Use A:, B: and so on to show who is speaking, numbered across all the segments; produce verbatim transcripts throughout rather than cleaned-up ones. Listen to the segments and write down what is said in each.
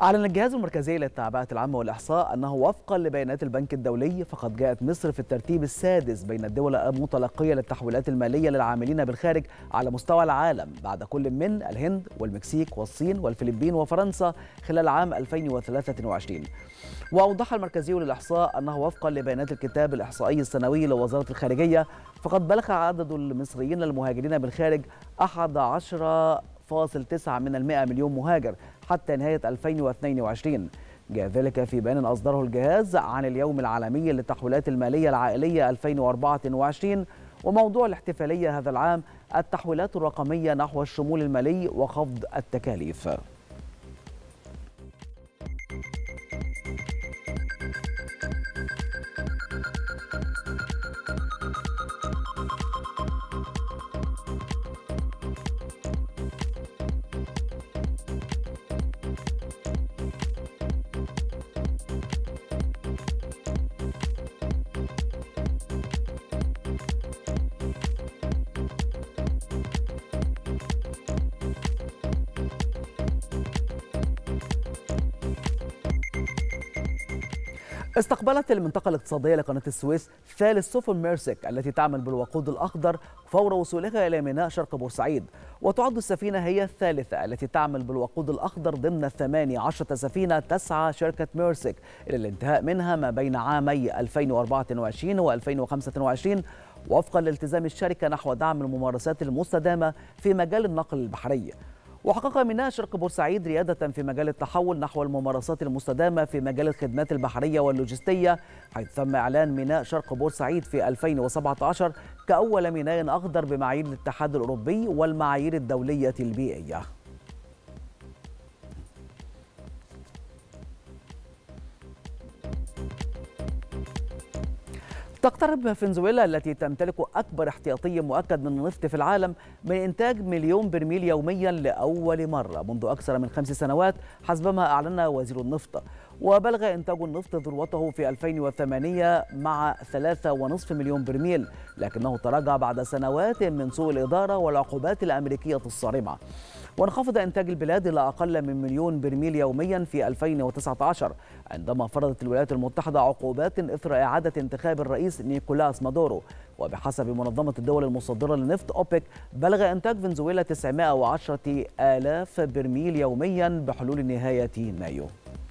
A: أعلن الجهاز المركزي للتعبئة العامة والإحصاء أنه وفقا لبيانات البنك الدولي فقد جاءت مصر في الترتيب السادس بين الدول المتلقية للتحويلات المالية للعاملين بالخارج على مستوى العالم بعد كل من الهند والمكسيك والصين والفلبين وفرنسا خلال عام ألفين وثلاثة وعشرين. وأوضح المركزي للإحصاء أنه وفقا لبيانات الكتاب الإحصائي السنوي لوزارة الخارجية فقد بلغ عدد المصريين المهاجرين بالخارج أحد عشر فاصل تسعة من المئة مليون مهاجر حتى نهاية ألفين واثنين وعشرين. جاء ذلك في بيان أصدره الجهاز عن اليوم العالمي للتحويلات المالية العائلية ألفين وأربعة وعشرين، وموضوع الاحتفالية هذا العام التحويلات الرقمية نحو الشمول المالي وخفض التكاليف. استقبلت المنطقة الاقتصادية لقناة السويس ثالث سفن ميرسك التي تعمل بالوقود الأخضر فور وصولها إلى ميناء شرق بورسعيد، وتعد السفينة هي الثالثة التي تعمل بالوقود الأخضر ضمن ثمانية عشرة سفينة تسعى شركة ميرسك إلى الانتهاء منها ما بين عامي ألفين وأربعة وعشرين وألفين وخمسة وعشرين وفقا لالتزام الشركة نحو دعم الممارسات المستدامة في مجال النقل البحري. وحقق ميناء شرق بورسعيد ريادة في مجال التحول نحو الممارسات المستدامة في مجال الخدمات البحرية واللوجستية، حيث تم إعلان ميناء شرق بورسعيد في ألفين وسبعة عشر كأول ميناء أخضر بمعايير الاتحاد الأوروبي والمعايير الدولية البيئية. تقترب فنزويلا التي تمتلك أكبر احتياطي مؤكد من النفط في العالم من إنتاج مليون برميل يوميا لأول مرة منذ أكثر من خمس سنوات حسب ما أعلن وزير النفط. وبلغ إنتاج النفط ذروته في ألفين وثمانية مع ثلاثة فاصلة خمسة مليون برميل، لكنه تراجع بعد سنوات من سوء الإدارة والعقوبات الأمريكية الصارمة، وانخفض إنتاج البلاد إلى أقل من مليون برميل يوميا في ألفين وتسعة عشر عندما فرضت الولايات المتحدة عقوبات إثر إعادة انتخاب الرئيس نيكولاس مادورو. وبحسب منظمة الدول المصدرة للنفط أوبك بلغ إنتاج فنزويلا تسعمائة وعشرة آلاف برميل يوميا بحلول نهاية مايو.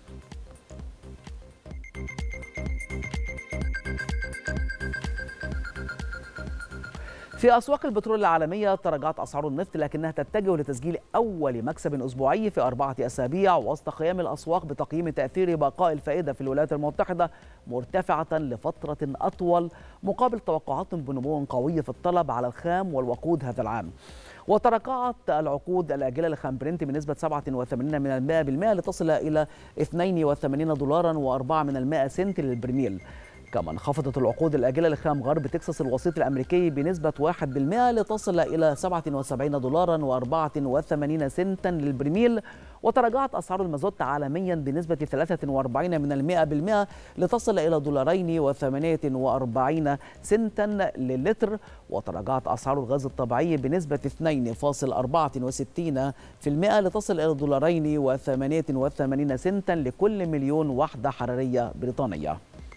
A: في أسواق البترول العالمية تراجعت أسعار النفط لكنها تتجه لتسجيل أول مكسب أسبوعي في أربعة أسابيع وسط قيام الأسواق بتقييم تأثير بقاء الفائدة في الولايات المتحدة مرتفعة لفترة أطول مقابل توقعات بنمو قوي في الطلب على الخام والوقود هذا العام. وتراجعت العقود الآجلة لخام برنت بنسبة سبعة وثمانين من المئة بالمئة لتصل إلى اثنين وثمانين دولارا وأربعة من المئة سنت للبرميل. كما انخفضت العقود الآجلة لخام غرب تكساس الوسيط الأمريكي بنسبة واحد بالمئة لتصل إلى سبعة وسبعين دولارا وأربعة وثمانين سنتا للبرميل. وتراجعت أسعار المازوت عالميا بنسبة ثلاثة وأربعين من المئة بالمئة لتصل إلى دولارين وثمانية وأربعين سنتا للتر. وتراجعت أسعار الغاز الطبيعي بنسبة اثنين فاصل أربعة وستين بالمئة لتصل إلى دولارين وثمانية وثمانين سنتا لكل مليون وحدة حرارية بريطانية.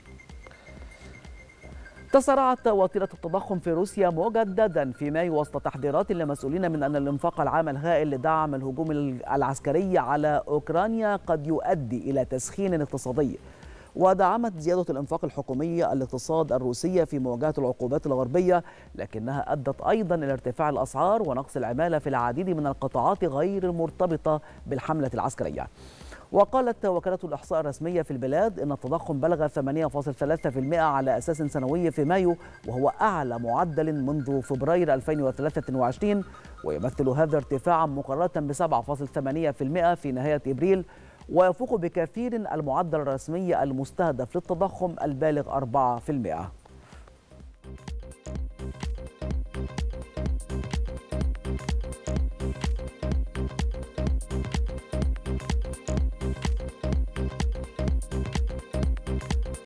A: تسارعت وتيرة التضخم في روسيا مجددا في مايو وسط تحذيرات لمسؤولين من أن الإنفاق العام الهائل لدعم الهجوم العسكري على أوكرانيا قد يؤدي إلى تسخين اقتصادي. ودعمت زيادة الإنفاق الحكومي الاقتصاد الروسي في مواجهة العقوبات الغربية، لكنها أدت أيضا إلى ارتفاع الأسعار ونقص العمالة في العديد من القطاعات غير المرتبطة بالحملة العسكرية. وقالت وكالة الإحصاء الرسمية في البلاد إن التضخم بلغ ثمانية فاصلة ثلاثة بالمئة على أساس سنوي في مايو، وهو أعلى معدل منذ فبراير ألفين وثلاثة وعشرين، ويمثل هذا ارتفاعا مقارنة ب سبعة فاصلة ثمانية بالمئة في نهاية إبريل، ويفوق بكثير المعدل الرسمي المستهدف للتضخم البالغ أربعة بالمئة.